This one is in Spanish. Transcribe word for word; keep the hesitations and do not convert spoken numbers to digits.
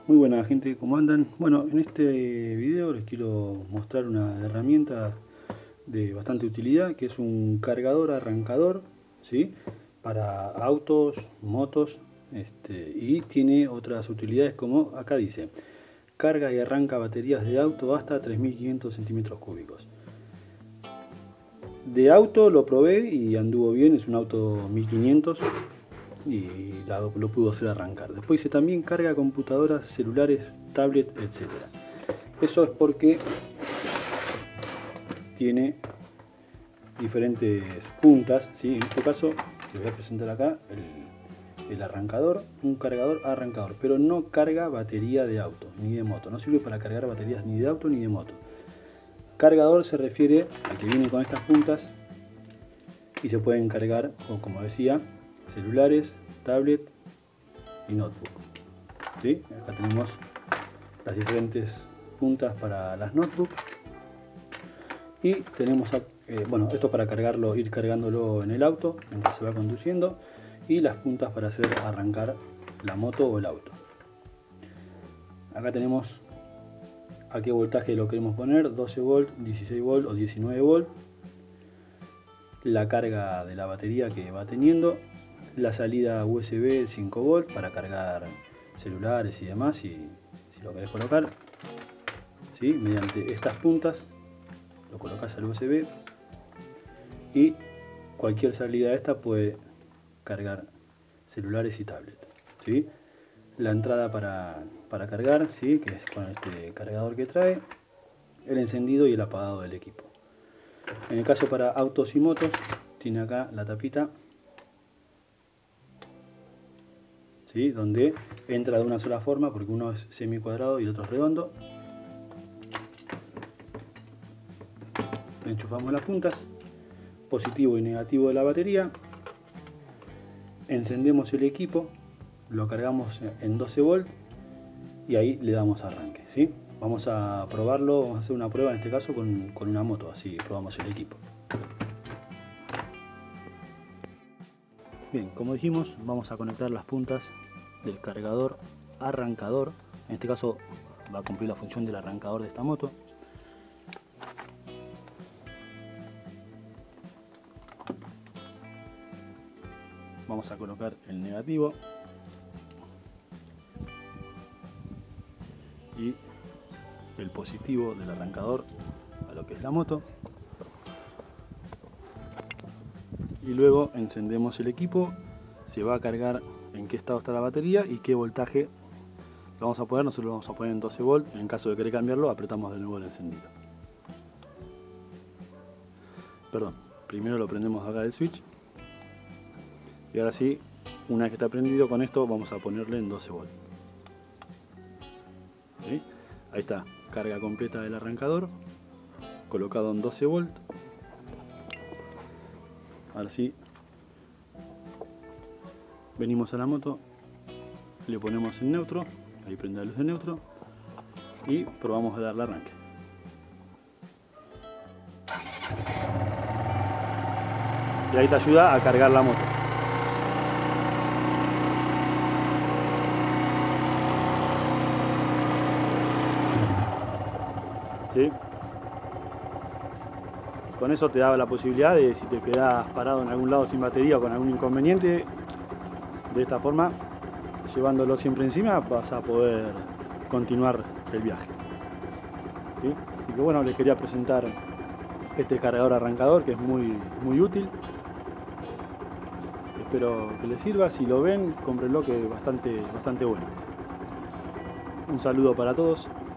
Muy buena gente, ¿cómo andan? Bueno, en este video les quiero mostrar una herramienta de bastante utilidad, que es un cargador arrancador, ¿sí? Para autos, motos, este, y tiene otras utilidades como acá dice: carga y arranca baterías de auto hasta tres mil quinientos centímetros cúbicos. De auto lo probé y anduvo bien, es un auto mil quinientos y lo, lo pudo hacer arrancar. Después dice también carga computadoras, celulares, tablet, etcétera. Eso es porque tiene diferentes puntas, ¿sí? En este caso les voy a presentar acá el, el arrancador, un cargador arrancador, pero no carga batería de auto ni de moto, no sirve para cargar baterías ni de auto ni de moto. Cargador se refiere a que viene con estas puntas y se pueden cargar, como decía, celulares, tablet y notebook, ¿sí? Acá tenemos las diferentes puntas para las notebooks y tenemos, eh, bueno, esto para cargarlo, ir cargándolo en el auto mientras se va conduciendo, y las puntas para hacer arrancar la moto o el auto. Acá tenemos a qué voltaje lo queremos poner: doce volt, dieciséis volt o diecinueve volt, la carga de la batería que va teniendo, la salida U S B cinco volt para cargar celulares y demás, si, si lo querés colocar, ¿sí? Mediante estas puntas lo colocas al U S B y cualquier salida de esta puede cargar celulares y tablets, ¿sí? La entrada para, para cargar, ¿sí? Que es con este cargador que trae, el encendido y el apagado del equipo. En el caso para autos y motos, tiene acá la tapita, ¿sí? Donde entra de una sola forma, porque uno es semi cuadrado y el otro es redondo. Enchufamos las puntas, positivo y negativo de la batería, encendemos el equipo, lo cargamos en doce volt y ahí le damos arranque, ¿sí? Vamos a probarlo, vamos a hacer una prueba en este caso con, con una moto, así probamos el equipo. Bien, como dijimos, vamos a conectar las puntas del cargador arrancador. En este caso va a cumplir la función del arrancador de esta moto. Vamos a colocar el negativo y el positivo del arrancador a lo que es la moto, y luego encendemos el equipo. Se va a cargar en qué estado está la batería y qué voltaje lo vamos a poner. Nosotros lo vamos a poner en doce volt. En caso de querer cambiarlo, apretamos de nuevo el encendido. Perdón, primero lo prendemos acá del switch y ahora sí, una vez que está prendido, con esto vamos a ponerle en doce volt, ¿sí? Ahí está, carga completa del arrancador colocado en doce volt. Ahora sí, venimos a la moto, le ponemos en neutro, ahí prende la luz de neutro y probamos a darle arranque. Y ahí te ayuda a cargar la moto. ¿Sí? Con eso te da la posibilidad de, si te quedas parado en algún lado sin batería o con algún inconveniente, de esta forma, llevándolo siempre encima, vas a poder continuar el viaje, ¿sí? Así que bueno, les quería presentar este cargador arrancador, que es muy, muy útil. Espero que les sirva. Si lo ven, cómprenlo, que es bastante, bastante bueno. Un saludo para todos.